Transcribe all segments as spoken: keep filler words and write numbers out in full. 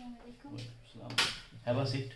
Have a seat.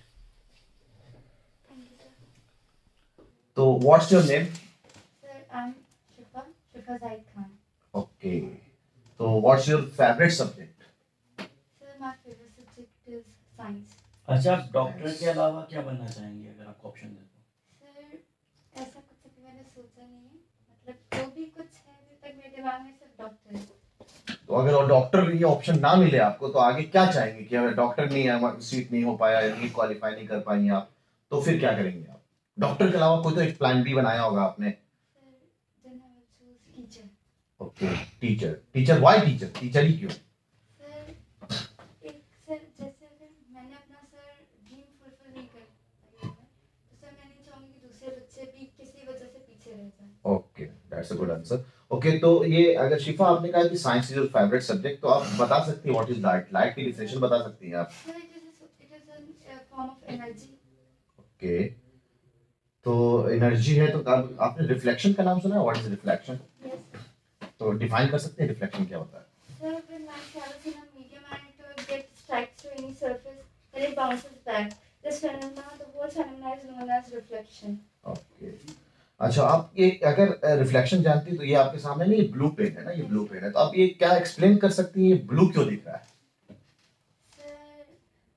तो what's your name? Sir, I'm Shifa, Shifa Zaid Khan. Okay, तो what's your favourite subject? Sir, my favorite subject is science. अच्छा, आप doctor के अलावा क्या बनना चाहेंगे अगर आपको ऑप्शन दे तो? Sir, ऐसा कुछ अभी मैंने सोचा नहीं है, मतलब जो भी कुछ है अभी तक मेरे दिमाग में सिर्फ डॉक्टर है। तो अगर वो डॉक्टर ये ऑप्शन ना मिले आपको तो आगे क्या चाहेंगे कि अगर डॉक्टर नहीं है, सीट नहीं हो पाया या नीट क्वालिफाई नहीं कर पाएंगे आप, तो फिर क्या करेंगे आप? डॉक्टर के अलावा कोई तो एक प्लान बी बनाया होगा आपने। Sir, then I will choose teacher. Okay, teacher. Teacher why teacher? Teacher ही क्यों? Sir, एक सर जैसे अगर मैंने अपना सर ड्रीम फुलफिल नहीं कर पाई है, तो सर मैं नहीं चाहूंगी कि दूसरे बच्चे भी किसी वजह से पीछे रह जाएं। Okay, that's a good answer. Okay, तो ये अगर शिफा आपने कहा कि science is your favourite subject, तो आप बता सकती हैं व्हाट इज लाइट? लाइट की डिफिनेशन बता सकती हैं आप? Sir, it is a, it is a form of energy. Okay, तो एनर्जी है तो आप, आपने रिफ्लेक्शन का नाम सुना है? What is reflection? Yes. तो डिफाइन कर सकते हैं रिफ्लेक्शन क्या होता है? Sir, when light travels in a medium and it gets strikes to any surface, then it bounces back. This phenomena, the whole phenomena is known as reflection. Okay, अच्छा, आप ये अगर रिफ्लेक्शन जानती है तो ये आपके सामने नहीं, ब्लू पेन है ना, ये ब्लू पेन है, तो आप ये क्या एक्सप्लेन कर सकती हैं ये ब्लू क्यों दिख रहा है? Sir,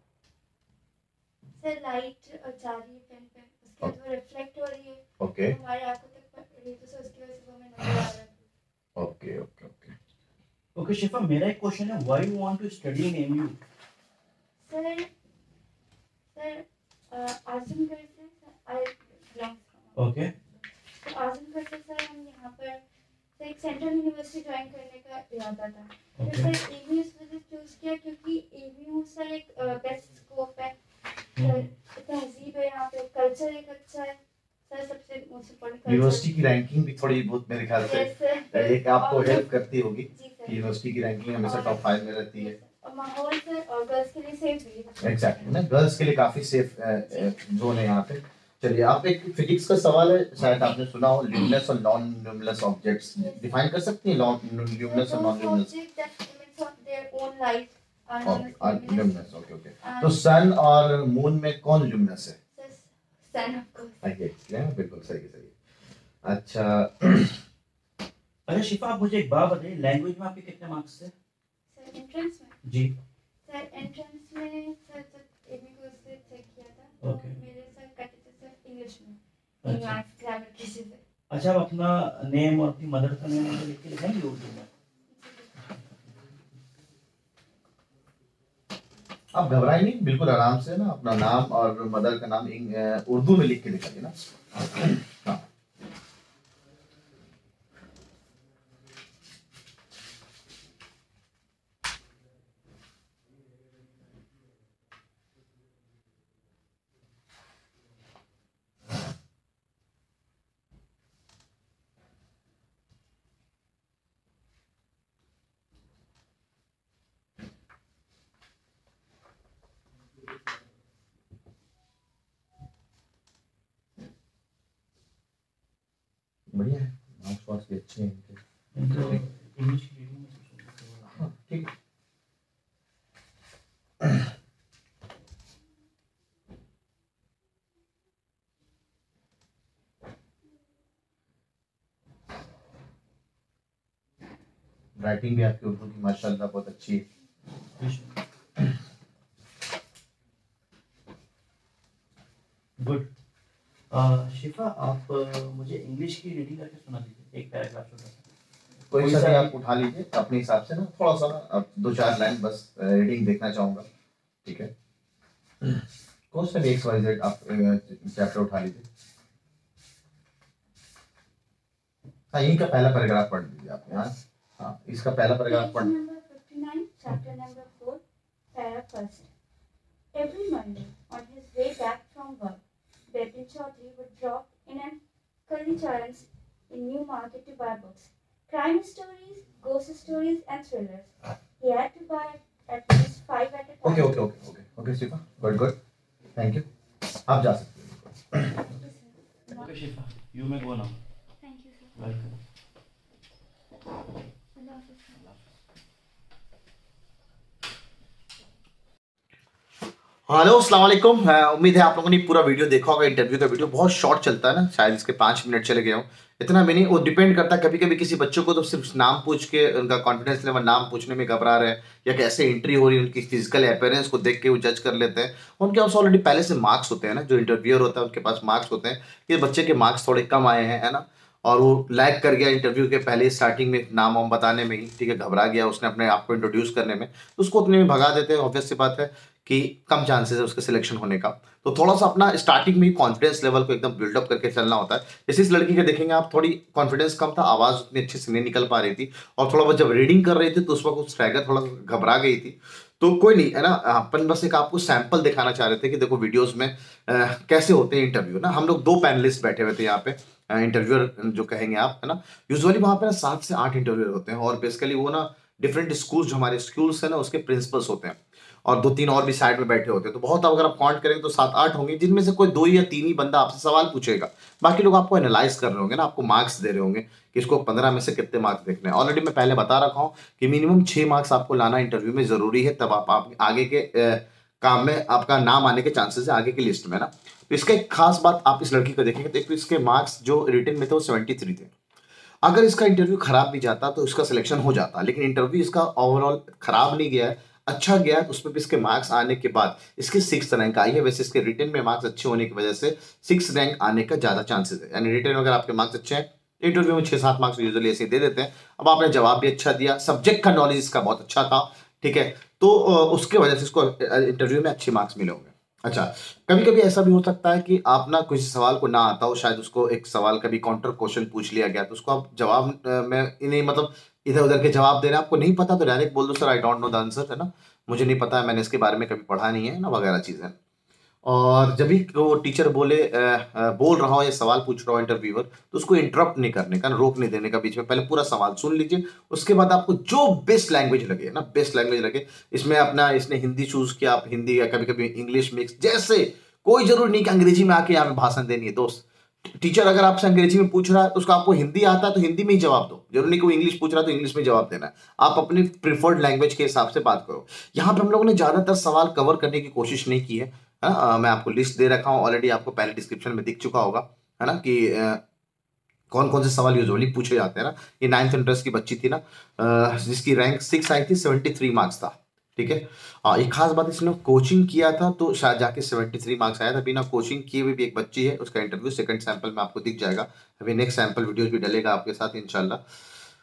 sir light जा रही है पेन पे, उसके बाद वो रिफ्लेक्ट हो रही है, ओके हमारी आंखों तक पड़ रही है, तो सर उसकी वजह से वो हमें नजर आ रहा है। ओके ओके ओके ओके शिफा, मेरा एक क्वेश्चन है, why you want to study in MU? Sir, sir, uh, Azamgarh से I belong. ओके, तो आजमगढ़ से सर हम यहाँ पर सर एक सेंट्रल यूनिवर्सिटी ज्वाइन करने का इरादा था। फिर Okay. सर एमयू इस वजह से चूज किया क्योंकि एमयू सर एक बेस्ट स्कोप है, सर तहजीब है यहाँ पे, कल्चर एक अच्छा है सर, सबसे मोस्ट इम्पोर्टेंट यूनिवर्सिटी की रैंकिंग भी थोड़ी बहुत मेरे ख्याल से एक आपको हेल्प करती होगी कि यूनिवर्सिटी की रैंकिंग हमेशा टॉप फाइव में रहती है, और माहौल सर और गर्ल्स के लिए सेफ भी है। एग्जैक्टली ना, गर्ल्स के लिए काफी सेफ जोन है यहाँ पे। चलिए, आप एक फिजिक्स का सवाल है, शायद आपने सुना हो, ल्यूमिनस और नॉन ल्यूमिनस ऑब्जेक्ट्स डिफाइन कर सकती हैं? ल्यूमिनस और non luminous luminous. Okay okay, तो सन और मून में कौन ल्यूमिनस है? Sun of course. आइए, बिल्कुल सही सही। अच्छा, अरे शिफा, आप मुझे एक बात बताइए, लैंग्वेज में आपके कितने मार्क्स थे? सर एंट्रेंस में जी। सर एंट्रेंस में सर जब एबी को से चेक किया था, Okay. मेरे सर कटे थे सर इंग्लिश में, अच्छा। न्यूआंस ग्रामर की चीजें। अच्छा, आप अपना नेम और अपनी मदर का नेम मुझे लिख के दिखाएंगे उर्दू में? आप घबराइए नहीं, बिल्कुल आराम से ना अपना नाम और मदर का नाम इंग- अ, उर्दू में लिख के दिखाइए ना। हाँ, बढ़िया है, मार्क्स वार्क्स भी अच्छे हैं इनके। इनको इंग्लिश की रीडिंग में कुछ होता है। हाँ, ठीक है। राइटिंग भी आपकी उर्दू की माशाल्लाह बहुत अच्छी है। गुड। शिफा, आप uh, मुझे इंग्लिश की रीडिंग करके सुना दीजिए, एक पैराग्राफ छोटा सा। कोई सा भी आप उठा लीजिए अपने हिसाब से ना, थोड़ा सा ना, अब दो चार लाइन बस रीडिंग देखना चाहूंगा, ठीक है? कौन सा भी एक्स वाई जेड आप चैप्टर उठा लीजिए। हाँ, यही का पहला पैराग्राफ पढ़ लीजिए आप यहाँ। हाँ, इसका पहला पैराग्राफ पढ़। Number fifty-nine, chapter number four, para first. Every Monday, on his way back from work, Bipin Chaudhary would drop in an Kalicharan's in New Market to buy books. Crime stories, ghost stories, and thrillers. He had to buy at least five at a time. Okay okay okay okay okay Shifa, good good, thank you, आप जा सकते हैं। Okay Shifa, you may go now. Thank you, sir. Welcome. Allah Hafiz. Hello अस्सलाम वालेकुम। अ, उम्मीद है आप लोगों ने पूरा वीडियो देखा होगा। इंटरव्यू का वीडियो बहुत शॉर्ट चलता है ना, शायद इसके पाँच मिनट चले गए हों, इतना भी नहीं। वो डिपेंड करता है, कभी कभी किसी बच्चों को तो सिर्फ नाम पूछ के उनका कॉन्फिडेंस लेवल नाम पूछने में घबरा रहे हैं, या कैसे एंट्री हो रही है उनकी फिजिकल अपीयरेंस को देख के वो जज कर लेते हैं। उनके पास ऑलरेडी पहले से मार्क्स होते हैं ना, जो इंटरव्यूअर होता है उनके पास मार्क्स होते हैं कि बच्चे के मार्क्स थोड़े कम आए हैं, है ना, और वो लैग कर गया इंटरव्यू के पहले स्टार्टिंग में नाम वाम बताने में ही, ठीक है, घबरा गया उसने अपने आप को इंट्रोड्यूस करने में, तो उसको उतने में भगा देते हैं। ऑब्वियस सी बात है कि कम चांसेस है उसके सिलेक्शन होने का। तो थोड़ा सा अपना स्टार्टिंग में ही कॉन्फिडेंस लेवल को एकदम बिल्डअप करके चलना होता है। जैसे इस लड़की के देखेंगे आप, थोड़ी कॉन्फिडेंस कम था, आवाज उतनी अच्छे से नहीं निकल पा रही थी, और थोड़ा बहुत जब रीडिंग कर रही थी तो उस वक्त कुछ रह गया, थोड़ा घबरा गई थी। तो कोई नहीं, है ना, अपन बस एक आपको सैंपल दिखाना चाह रहे थे कि देखो वीडियोस में अ, कैसे होते हैं इंटरव्यू ना। हम लोग दो पैनलिस्ट बैठे हुए थे यहाँ पे, इंटरव्यूअर जो कहेंगे आप, है ना। यूजुअली वहां पे ना सात से आठ इंटरव्यूअर होते हैं, और बेसिकली वो ना डिफरेंट स्कूल्स, जो हमारे स्कूल्स है ना, उसके प्रिंसिपल्स होते हैं, और दो तीन और भी साइड में बैठे होते हैं। तो बहुत, अगर आप काउंट करेंगे तो सात आठ होंगे, जिनमें से कोई दो या तीन ही बंदा आपसे सवाल पूछेगा। बाकी लोग आपको एनालाइज कर रहे होंगे ना, आपको मार्क्स दे रहे होंगे कि इसको पंद्रह में से कितने मार्क्स देखने हैं। ऑलरेडी मैं पहले बता रखा हूँ कि मिनिमम छह मार्क्स आपको लाना इंटरव्यू में जरूरी है, तब आप, आप आगे के अ, काम में आपका नाम आने के चांसेस है आगे की लिस्ट में ना। तो इसका एक खास बात आप इस लड़की को देखेंगे तो एक तो इसके मार्क्स जो रिटन में थे वो सेवेंटी थ्री थे। अगर इसका इंटरव्यू खराब भी जाता तो इसका सिलेक्शन हो जाता, लेकिन इंटरव्यू इसका ओवरऑल खराब नहीं गया है, अच्छा गया है। उसमें भी इसके मार्क्स आने के बाद इसकी सिक्स रैंक आई है। वैसे इसके रिटन में मार्क्स अच्छे होने की वजह से सिक्स रैंक आने का ज्यादा चांसेस है। यानी रिटन में अगर आपके मार्क्स अच्छे हैं, इंटरव्यू में छह सात मार्क्स यूजुअली ऐसे दे देते हैं। अब आपने जवाब भी अच्छा दिया, सब्जेक्ट का नॉलेज इसका बहुत अच्छा था, ठीक है, तो अ, उसके वजह से इसको इंटरव्यू में अच्छे मार्क्स मिले होंगे। अच्छा, कभी कभी ऐसा भी हो सकता है कि आप ना किसी सवाल को ना आता हो, शायद उसको एक सवाल कभी काउंटर क्वेश्चन पूछ लिया गया, तो उसको आप जवाब अ, में इन्हें मतलब इधर उधर के जवाब दे रहे हैं, आपको नहीं पता तो डायरेक्ट बोल दो sir I don't know the answer, है ना, मुझे नहीं पता है, मैंने इसके बारे में कभी पढ़ा नहीं है ना, वगैरह चीजें। और जब भी वो टीचर बोले अ, अ, बोल रहा हो या सवाल पूछ रहा हो इंटरव्यूअर, तो उसको इंटरप्ट नहीं करने का, रोक नहीं देने का बीच में, पहले पूरा सवाल सुन लीजिए। उसके बाद आपको जो बेस्ट लैंग्वेज लगे ना, बेस्ट लैंग्वेज लगे, इसमें अपना इसने हिंदी चूज किया, आप हिंदी, या कभी कभी इंग्लिश मिक्स, जैसे कोई जरूरी नहीं कि अंग्रेजी में आके यहाँ पे भाषण देनी है दोस्त। टीचर अगर आपसे अंग्रेजी में पूछ रहा है तो उसको, आपको हिंदी आता है तो हिंदी में ही जवाब दो, जरूरी नहीं कि वो इंग्लिश पूछ रहा है तो इंग्लिश में जवाब देना है। आप अपनी प्रिफर्ड लैंग्वेज के हिसाब से बात करो। यहाँ पे हम लोगों ने ज्यादातर सवाल कवर करने की कोशिश नहीं की है, है ना। अ, मैं आपको लिस्ट दे रखा हूँ ऑलरेडी, आपको पहले डिस्क्रिप्शन में दिख चुका होगा, है ना, कि कौन कौन से सवाल यूजुअली पूछे जाते हैं ना। ये नाइन्थ इंटरेस्ट की बच्ची थी ना, अ, जिसकी रैंक सिक्स आई थी, सेवेंटी थ्री मार्क्स था, ठीक है। अ, एक खास बात, इसने कोचिंग किया था तो शायद जाके सेवेंटी थ्री मार्क्स आया था। बिना कोचिंग किए हुए भी एक बच्ची है, उसका इंटरव्यू सेकंड सैंपल में आपको दिख जाएगा। अभी नेक्स्ट सैंपल वीडियो भी डलेगा आपके साथ इंशाल्लाह।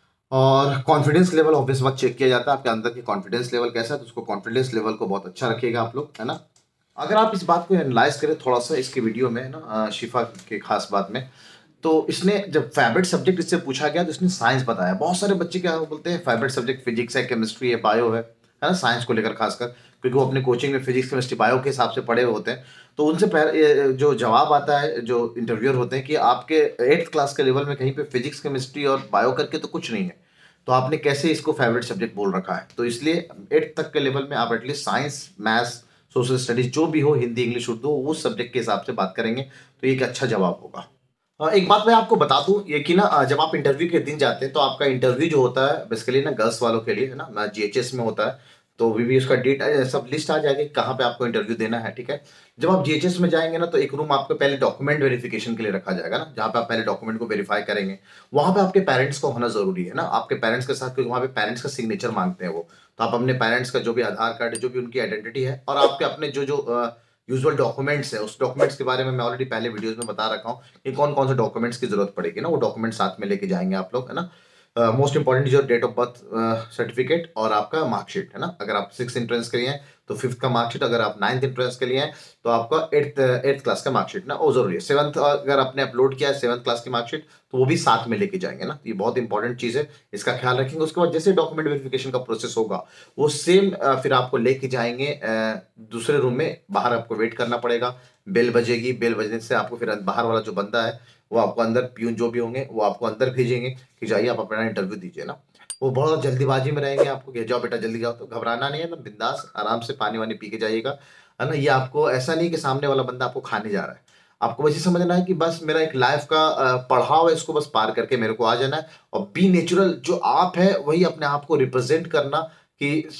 और कॉन्फिडेंस लेवल ऑब्वियस बात चेक किया जाता है, आपके अंदर की कॉन्फिडेंस लेवल कैसा है, तो उसको कॉन्फिडेंस लेवल को बहुत अच्छा रखिएगा आप लोग, है ना। अगर आप इस बात को एनालाइज करें थोड़ा सा इसके वीडियो में ना, अ, शिफा के खास बात में, तो इसने जब फेवरेट सब्जेक्ट इससे पूछा गया तो इसने साइंस बताया। बहुत सारे बच्चे क्या बोलते हैं, फेवरेट सब्जेक्ट फिजिक्स है, केमिस्ट्री है, बायो है है ना, साइंस को लेकर खासकर, क्योंकि वो अपने कोचिंग में फिजिक्स केमिस्ट्री बायो के हिसाब से पढ़े हुए होते हैं। तो उनसे पहले जो जवाब आता है, जो इंटरव्यूअर होते हैं, कि आपके एट्थ क्लास के लेवल में कहीं पे फिजिक्स केमिस्ट्री और बायो करके तो कुछ नहीं है, तो आपने कैसे इसको फेवरेट सब्जेक्ट बोल रखा है। तो इसलिए एट्थ तक के लेवल में आप at least science, maths, social studies जो भी हो, हिंदी इंग्लिश उर्दू, उस सब्जेक्ट के हिसाब से बात करेंगे तो ये एक अच्छा जवाब होगा। अ, एक बात मैं आपको बता दूं, ये कि ना, अ, जब आप इंटरव्यू के दिन जाते हैं तो आपका इंटरव्यू जो होता है बेसिकली ना गर्ल्स वालों के लिए, है ना, जीएचएस में होता है। तो अभी भी उसका डेट सब लिस्ट आ जाएगी कहाँ पे आपको इंटरव्यू देना है, ठीक है। जब आप जीएचएस में जाएंगे ना, तो एक रूम आपको पहले डॉक्यूमेंट वेरिफिकेशन के लिए रखा जाएगा ना, जहाँ पे आप पहले डॉक्यूमेंट को वेरीफाई करेंगे। वहां पे आपके पेरेंट्स को होना जरूरी है ना, आपके पेरेंट्स के साथ, क्योंकि वहाँ पे पेरेंट्स का सिग्नेचर मांगते हैं वो। तो आप अपने पेरेंट्स का जो भी आधार कार्ड है, जो भी उनकी आइडेंटिटी है, और आपके अपने जो जो यूजुअल डॉक्यूमेंट्स है, उस डॉक्यूमेंट्स के बारे में मैं ऑलरेडी पहले वीडियोस में बता रखा हूँ कि कौन कौन से डॉक्यूमेंट्स की जरूरत पड़ेगी ना, वो डॉक्यूमेंट साथ में लेके जाएंगे आप लोग, है ना। मोस्ट इंपॉर्टेंट जो डेट ऑफ बर्थ सर्टिफिकेट और आपका मार्कशीट, है ना। अगर आप सिक्स एंट्रेंस के लिए हैं तो फिफ्थ का मार्कशीट, अगर आप नाइन्थ एंट्रेंस के लिए हैं तो आपका एट्थ एट्थ क्लास का मार्कशीट ना, वो जरूरी है। सेवंथ अगर आपने अपलोड किया है सेवंथ क्लास की मार्कशीट, तो वो भी साथ में लेके जाएंगे ना, ये बहुत इंपॉर्टेंट चीज है, इसका ख्याल रखेंगे। उसके बाद जैसे डॉक्यूमेंट वेरिफिकेशन का प्रोसेस होगा, वो सेम फिर आपको लेके जाएंगे अ, दूसरे रूम में, बाहर आपको वेट करना पड़ेगा। बेल बजेगी, बेल बजने से आपको फिर बाहर वाला जो बंदा है वो आपको अंदर, प्यून जो भी होंगे वो आपको अंदर भेजेंगे कि जाइए आप अपना इंटरव्यू दीजिए ना। वो बहुत जल्दीबाजी में रहेंगे, आपको कि जाओ बेटा जल्दी जाओ, तो घबराना नहीं है ना, बिंदास आराम से पानी वानी पी के जाइएगा, है ना। ये आपको ऐसा नहीं कि सामने वाला बंदा आपको खाने जा रहा है, आपको बस ये समझना है कि बस मेरा एक लाइफ का अ, पड़ाव है, इसको बस पार करके मेरे को आ जाना है, और बी नेचुरल, जो आप है वही अपने आप को रिप्रेजेंट करना, कि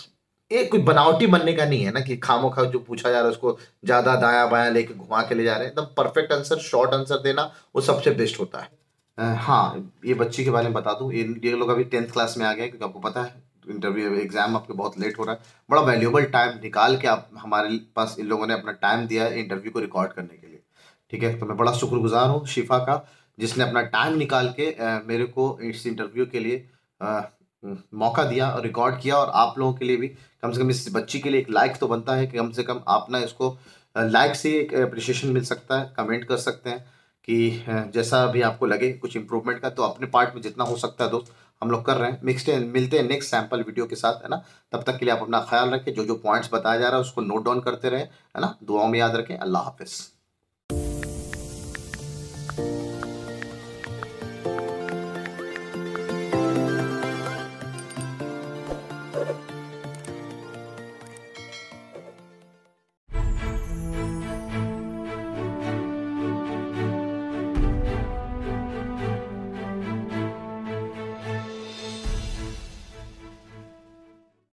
ये कोई बनावटी बनने का नहीं है ना कि खामोखा जो पूछा जा रहा है उसको ज़्यादा दायां बायां लेके घुमा के ले जा रहे हैं। एकदम परफेक्ट आंसर, शॉर्ट आंसर देना वो सबसे बेस्ट होता है। अ, हाँ, ये बच्ची के बारे में बता दूं, ये ये लोग अभी टेंथ क्लास में आ गए हैं, क्योंकि आपको पता है इंटरव्यू एग्जाम आपके बहुत लेट हो रहा है। बड़ा वैल्यूएबल टाइम निकाल के आप हमारे पास इन लोगों ने अपना टाइम दिया है इंटरव्यू को रिकॉर्ड करने के लिए। ठीक है, तो मैं बड़ा शुक्रगुजार हूँ शिफा का, जिसने अपना टाइम निकाल के अ, मेरे को इस इंटरव्यू के लिए अ, मौका दिया और रिकॉर्ड किया। और आप लोगों के लिए भी कम से कम इस बच्ची के लिए एक लाइक तो बनता है कि कम से कम आप ना इसको लाइक से एक अप्रिशिएशन मिल सकता है, कमेंट कर सकते हैं कि अ, जैसा भी आपको लगे कुछ इंप्रूवमेंट का, तो अपने पार्ट में जितना हो सकता है दोस्त हम लोग कर रहे हैं। मिक्सड मिलते हैं नेक्स्ट सैम्पल वीडियो के साथ, है ना। तब तक के लिए आप अपना ख्याल रखें, जो जो पॉइंट्स बताया जा रहा है उसको नोट डाउन करते रहें, है ना। दुआओं में याद रखें। अल्लाह हाफिज़।